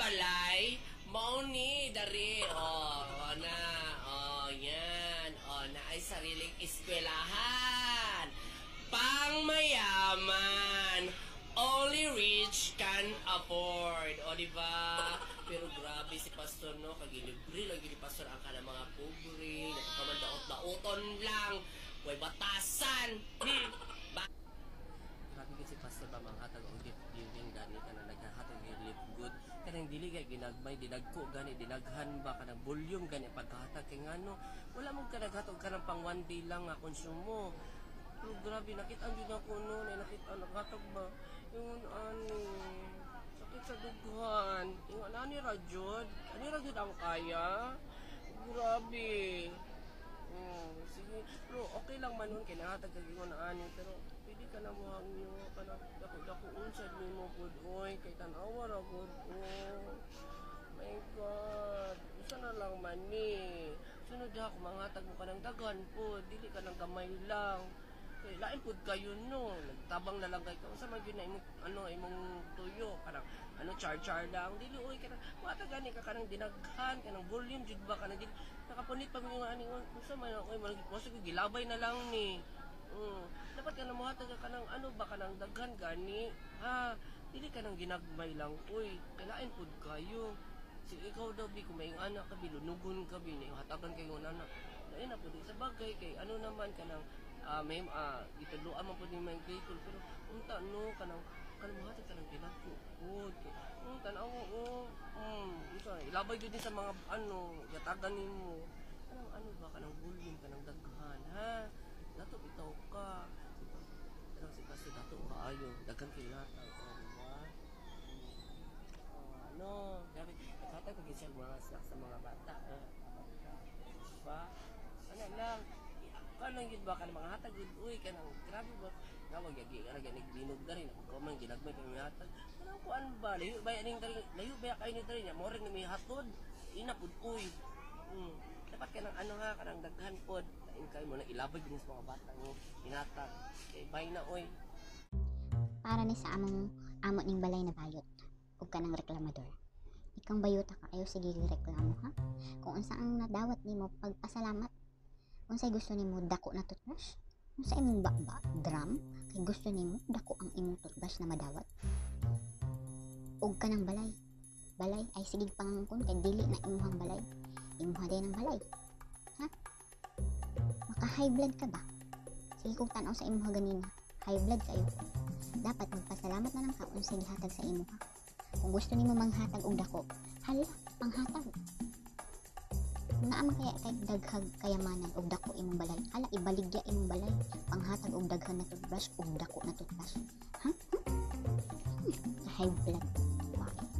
balay, mao ni dari. Na. Yan. Na ay sariling eskwelahan. Pangmayaman. Only rich can afford. O, diba? Pero grabe si Pastor, no? Kagilibre lagi ni Pastor ang kanang mga pobre. Nagkakamandaot-daoton lang. Way batasan. Grabe si Pastor ba mga hatag ang gift giving gani ka na naghahatag ng live good. Kanang dili kay ginagmay, dinagko gani, dinaghan ba kanang volume gani pagkahatag kay ngano. Wala mo ka naghatag ka ng pang one day lang nga konsumo. Pero grabe, nakita ang yun ako noon, nakita, naghatag ba? Yung sakit sa dughan. Yung ani Rajod? Ani Rajod ang kaya? Grabe. Sige, pero okay lang man nun, kinahatag ka yung ani, pero pwede ka na muhang nyo, dako unsad mo po, oy, kay tanawa ra po, my God, isa na lang man ni. Sunod ako, manghatag mo ka ng daghan po, dili ka ng gamay lang. Okay, lain pud kayo no, nagtabang na lang kayo. Sa man gyud na imong tuyo, kanang char lang. Dili oy kanang wata gani ka kanang dinaghan, kanang volume jud ba kanang dili nakapunit pa mo ani unsa man oy mo gilabay na lang ni. Dapat ka na mohatag ka kanang ba kanang daghan gani. Ha, dili ka nang ginagmay lang oy. Kailain pud kayo. Sige ikaw daw bi kung may anak ka bilunugon ka bi hatagan kayo anak. Lain na pud sa bagay kay naman kanang may ituluan man po ni mga gaytol pero unta no kanang mohatag ka ng pinagpupod tanaw isa ilabay yun din sa mga yatagan nimo kanang ba kanang volume kanang daghan ha dato bitaw ka kanang si Pastor dato ka ayo daghan kinatag grabe naghatag ka siya mga snack sa mga bata ba lang kanang gid ba kanang mga hatag uy kanang grabe ba nawag yagi kanang ginigbinog dari na ko man ginagmay kang hatag kanang kuan ba layo ba aning dari layo ba kay ni dari nya mo ring may hatod ina pud uy dapat kanang kanang daghan pod lain kay mo na ilabay din sa mga bata mo hinatag kay bay na uy para ni sa amo ning balay na bayot ug kanang reklamador ikang bayota ka ayo sige reklamo ha kung unsa ang nadawat nimo pagpasalamat unsay gusto nimo dako na toothbrush unsa imong bakba drum kay gusto nimo dako ang imong toothbrush na madawat ug kanang balay ay sigig pangangkon kay dili na imong balay imuha din ang balay ha maka high blood ka ba sige kung tan-aw sa imong ganina high blood kayo dapat magpasalamat na lang ka unsay gihatag sa imo ha kung gusto nimo manghatag og dako hala panghatag naman kaya kay daghag kayamanan og dako imong balay hala ibaligya imong balay panghatag og daghan na toothbrush og dako na toothbrush ha high blood bakit